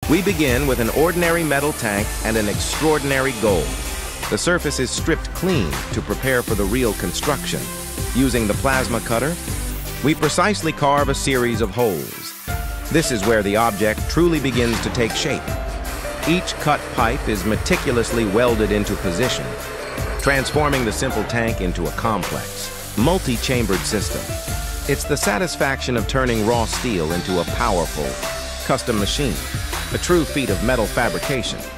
We begin with an ordinary metal tank and an extraordinary goal. The surface is stripped clean to prepare for the real construction. Using the plasma cutter, we precisely carve a series of holes. This is where the object truly begins to take shape. Each cut pipe is meticulously welded into position, transforming the simple tank into a complex, multi-chambered system. It's the satisfaction of turning raw steel into a powerful, custom machine, a true feat of metal fabrication.